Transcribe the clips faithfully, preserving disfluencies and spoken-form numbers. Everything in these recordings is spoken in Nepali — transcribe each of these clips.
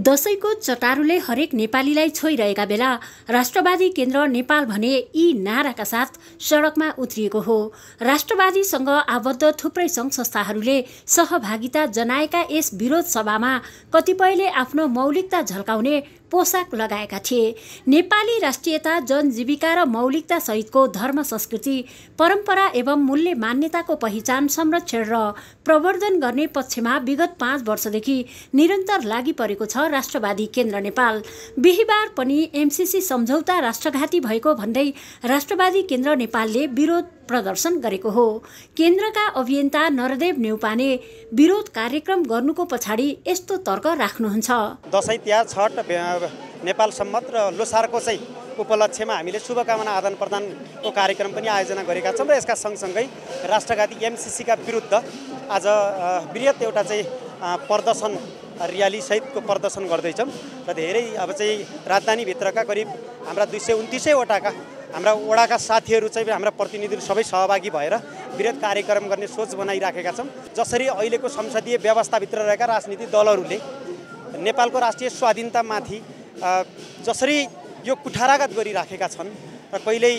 दशैंको चटारोले हरेक नेपालीलाई छोइरहेका बेला राष्ट्रवादी केन्द्र नेपाल भने यी नाराका साथ सडकमा उत्रिएको हो। राष्ट्रवादीसँग आबद्ध थुप्रै सङ्घ संस्थाहरूले सहभागिता जनाएका यस विरोध सभामा कतिपयले आफ्नो मौलिकता झल्काउने पोसाक लगाएका थिए। नेपाली राष्ट्रियता, जनजीविका र मौलिकता सहितको धर्म, संस्कृति, परम्परा एवं मूल्य मान्यताको पहिचान, संरक्षण र प्रवर्धन गर्ने पक्षमा विगत पाँच वर्षदेखि निरन्तर लागि परेको छ राष्ट्रवादी केन्द्र नेपाल। बिहिबार पनि एमसीसी सम्झौता राष्ट्रघाती भएको भन्दै राष्ट्रवादी केन्द्र नेपालले विरोध प्रदर्शन गरेको हो। केन्द्रका अभियन्ता नरदेव नेउपाने विरोध कार्यक्रम गर्नुको पछाडि यस्तो तर्क राख्नुहुन्छ। दशैं तिहार, छठ, नेपाल सम्मत र लोसारको चाहिँ उपलक्ष्यमा हामीले शुभकामना आदान प्रदानको कार्यक्रम पनि आयोजना गरेका छौँ र यसका सँगसँगै राष्ट्रघाती एमसीसीका विरुद्ध आज वृहत एउटा चाहिँ प्रदर्शन र्याली सहितको प्रदर्शन गर्दैछौँ र धेरै अब चाहिँ राजधानीभित्रका करिब हाम्रा दुई सय उन्तिसैवटाका हाम्रा वडाका साथीहरू चाहिँ हाम्रा प्रतिनिधिहरू सबै सहभागी भएर वृहत कार्यक्रम गर्ने सोच बनाइराखेका छौँ। जसरी अहिलेको संसदीय व्यवस्थाभित्र रहेका राजनीतिक दलहरूले नेपालको राष्ट्रिय स्वाधीनतामाथि जसरी यो कुठाराघात गरिराखेका छन् र कहिल्यै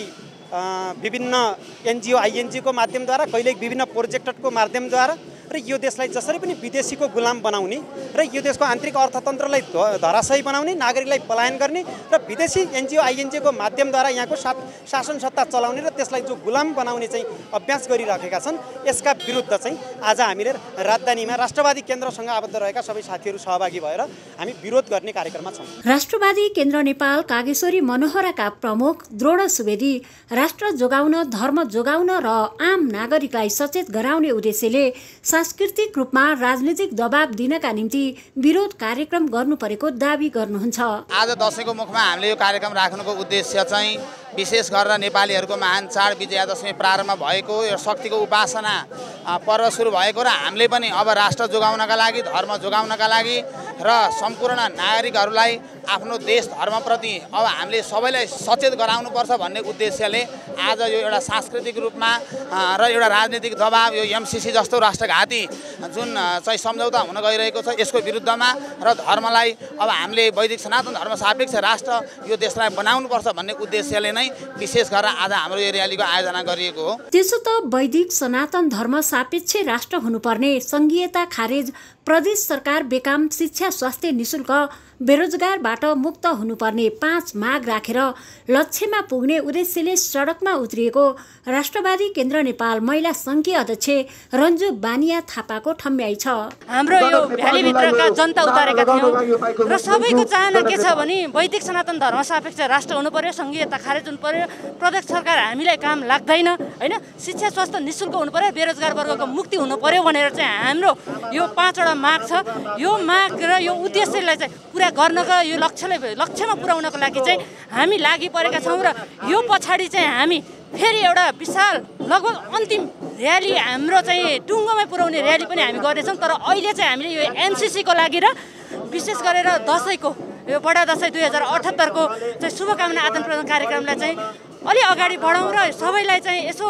विभिन्न एनजिओ आइएनजिओको माध्यमद्वारा, कहिल्यै विभिन्न प्रोजेक्टको माध्यमद्वारा र यो देशलाई जसरी पनि विदेशीको गुलाम बनाउने र यो देशको आन्तरिक अर्थतन्त्रलाई धराशयी बनाउने, नागरिकलाई पलायन गर्ने र विदेशी एनजिओ आइएनजिओको माध्यमद्वारा यहाँको शासन सत्ता चलाउने र त्यसलाई जो गुलाम बनाउने चाहिँ अभ्यास गरिराखेका छन्, यसका विरुद्ध चाहिँ आज हामीले राजधानीमा राष्ट्रवादी केन्द्रसँग आबद्ध रहेका सबै साथीहरू सहभागी भएर हामी विरोध गर्ने कार्यक्रममा छौँ। राष्ट्रवादी केन्द्र नेपाल कागेश्वरी मनोहराका प्रमुख द्रोण सुवेदी राष्ट्र जोगाउन, धर्म जोगाउन र आम नागरिकलाई सचेत गराउने उद्देश्यले सांस्कृतिक रूपमा राजनीतिक दबाब दिनका निम्ति विरोध कार्यक्रम गर्नु परेको दावी गर्नुहुन्छ। आज दशैंको मुखमा हामीले यो कार्यक्रम राख्नुको उद्देश्य चाहिँ विशेष गरेर नेपालीहरूको महान चाड विजयादशमी प्रारम्भ भएको, यो शक्तिको उपासना पर्व सुरु भएको र हामीले पनि अब राष्ट्र जोगाउनका लागि, धर्म जोगाउनका लागि र सम्पूर्ण नागरिकहरूलाई आफ्नो देश धर्मप्रति अब हामीले सबैलाई सचेत गराउनुपर्छ भन्ने उद्देश्यले आज यो एउटा सांस्कृतिक रूपमा र एउटा राजनीतिक दबाब, यो एमसीसी जस्तो राष्ट्रघाती जुन चाहिँ सम्झौता हुन गइरहेको छ, यसको विरुद्धमा र धर्मलाई अब हामीले वैदिक सनातन धर्म सापेक्ष राष्ट्र यो देशलाई बनाउनुपर्छ भन्ने उद्देश्यले नै विशेष गरेर आज हाम्रो यो र्यालीको आयोजना गरिएको हो। त्यसो त वैदिक सनातन धर्म सापेक्ष राष्ट्र हुनुपर्ने संघीयता खारेज, प्रदेश सरकार बेकाम शिक्षा, स्वास्थ्य निशुल्क, बेरोजगारबाट मुक्त हुनुपर्ने पाँच माग राखेर लक्ष्यमा पुग्ने उद्देश्यले सडकमा उत्रिएको राष्ट्रवादी केन्द्र नेपाल महिला संघीय अध्यक्ष रन्जु बानिया थापाको ठम्ब्याइ छ। हाम्रो यो भ्यालीभित्रका जनता उतारेका थियौँ र सबैको चाहना के छ भने वैदिक सनातन धर्म सापेक्ष राष्ट्र हुनु पर्यो, संघीयता खारेज हुनु पर्यो, प्रदेश सरकार हामीलाई काम लाग्दैन होइन, शिक्षा स्वास्थ्य निशुल्क हुनु पर्यो, बेरोजगार वर्गको मुक्ति हुनु पर्यो भनेर चाहिँ हाम्रो यो पाँचवटा माग छ। यो माग र यो उद्देश्यलाई चाहिँ पुरा गर्नको, यो लक्ष्यलाई लक्ष्यमा पुर्याउनको लागि चाहिँ हामी लागि परेका छौँ र यो पछाडि चाहिँ हामी फेरि एउटा विशाल लगभग अन्तिम र्याली हाम्रो चाहिँ टुङ्गोमै पुर्याउने र्याली पनि हामी गर्नेछौँ। तर अहिले चाहिँ हामीले यो एमसीसीको लागि र विशेष गरेर दसैँको यो बडा दसैँ दुई हजार अठहत्तरको चाहिँ शुभकामना आदान प्रदान कार्यक्रमलाई चाहिँ अलि अगाडि बढाउँ र सबैलाई चाहिँ यसो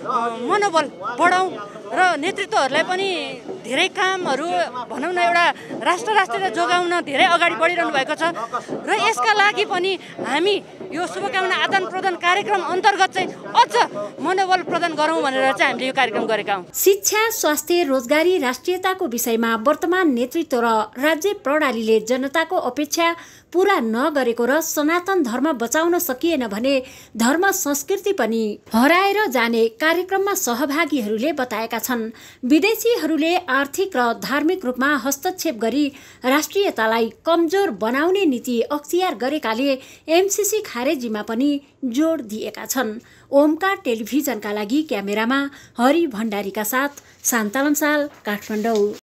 मनोबल बढाउँ र नेतृत्वहरूलाई पनि धेरै कामहरू भनौँ न एउटा राष्ट्र राष्ट्रियता जोगाउन धेरै अगाडि बढिरहनु भएको छ र यसका लागि पनि हामी यो शुभकामना आदान प्रदान कार्यक्रम अन्तर्गत चाहिँ अझ मनोबल प्रदान गरौँ भनेर चाहिँ हामीले यो कार्यक्रम गरेका हौँ। शिक्षा, स्वास्थ्य, रोजगारी, राष्ट्रियताको विषयमा वर्तमान नेतृत्व र राज्य प्रणालीले जनताको अपेक्षा पूरा नगरेको र सनातन धर्म बचाउन सकिएन भने धर्म संस्कृति पनि हराएर जाने कार्यक्रममा सहभागीहरूले बताएका छन्। विदेशीहरूले आर्थिक र धार्मिक रूपमा हस्तक्षेप गरी राष्ट्रियतालाई कमजोर बनाउने नीति अख्तियार गरेकाले एमसीसी खारेजीमा पनि जोड दिएका छन्। ओमकार टेलिभिजनका लागि क्यामेरामा हरि भण्डारीका साथ शान्ता लम्साल, काठमाडौँ।